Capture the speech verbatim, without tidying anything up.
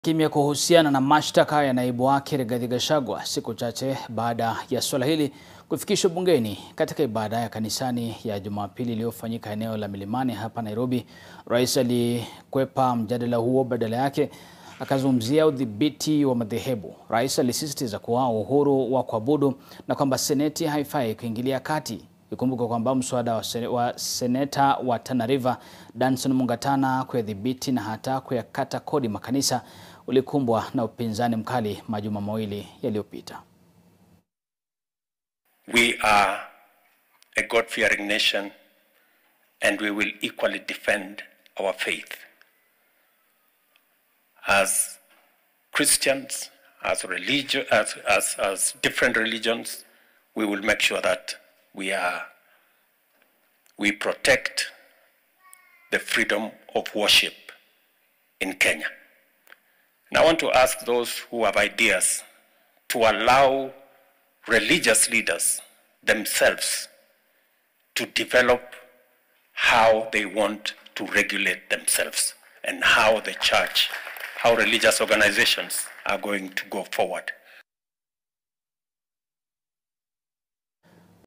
Kimya kuhusiana na mashtaka ya naibu wake Rigathi Gachagua siku chache baada ya suala hili kufikishwa bungeni. Katika ibada ya kanisani ya Jumapili iliyofanyika eneo la Milimani hapa Nairobi, rais alikwepa mjadala huo, badala yake akazungumzia udhibiti wa madhehebu. Rais alisisitiza kuwa uhuru wa kuabudu na kwamba seneti haifai kuingilia kati. Ikumbuke kwamba mswada wa, sen wa seneta wa Tana River Danson Mungatana kuyadhibiti na hata kuyakata kodi makanisa ulikumbwa na upinzani mkali majuma mawili yaliyopita. We are a God-fearing nation and we will equally defend our faith. As Christians, as religion, as, as, as different religions, we will make sure that we are, we protect the freedom of worship in Kenya. And I want to ask those who have ideas to allow religious leaders themselves to develop how they want to regulate themselves and how the church, how religious organizations are going to go forward.